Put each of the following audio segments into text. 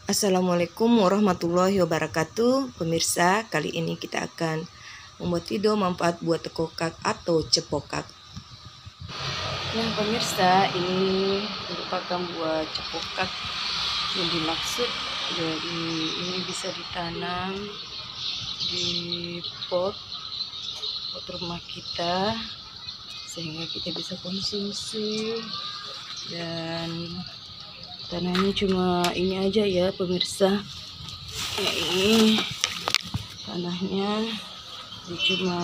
Assalamualaikum warahmatullahi wabarakatuh. Pemirsa, kali ini kita akan membuat video manfaat buat tekokak atau cepokak. Nah pemirsa, ini merupakan buah cepokak yang dimaksud. Jadi ini bisa ditanam di pot rumah kita sehingga kita bisa konsumsi, dan tanahnya cuma ini aja ya pemirsa. Ya, ini tanahnya cuma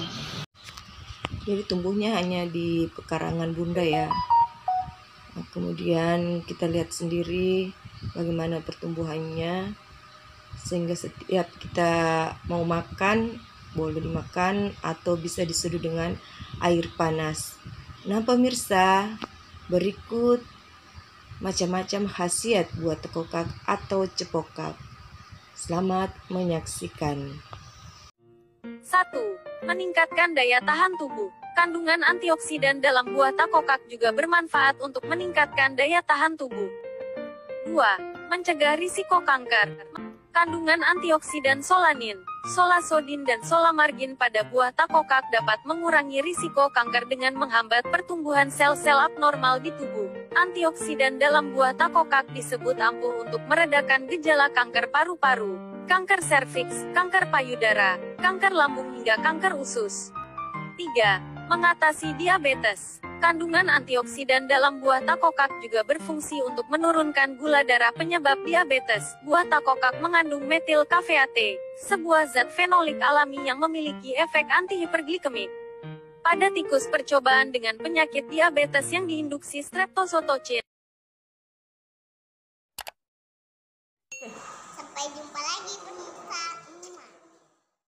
jadi tumbuhnya hanya di pekarangan bunda ya. Nah, kemudian kita lihat sendiri bagaimana pertumbuhannya, sehingga setiap kita mau makan boleh dimakan atau bisa diseduh dengan air panas. Nah pemirsa, berikut macam-macam khasiat buat tekokak atau cepokak. Selamat menyaksikan. 1. Meningkatkan daya tahan tubuh. Kandungan antioksidan dalam buah tekokak juga bermanfaat untuk meningkatkan daya tahan tubuh. 2. Mencegah risiko kanker. Kandungan antioksidan solanin, solasodin dan solamargin pada buah tekokak dapat mengurangi risiko kanker dengan menghambat pertumbuhan sel-sel abnormal di tubuh. Antioksidan dalam buah tekokak disebut ampuh untuk meredakan gejala kanker paru-paru, kanker serviks, kanker payudara, kanker lambung hingga kanker usus. 3. Mengatasi diabetes. Kandungan antioksidan dalam buah tekokak juga berfungsi untuk menurunkan gula darah penyebab diabetes. Buah tekokak mengandung metil kafeate, sebuah zat fenolik alami yang memiliki efek antihiperglikemik. Pada tikus percobaan dengan penyakit diabetes yang diinduksi streptozotocin. Sampai jumpa.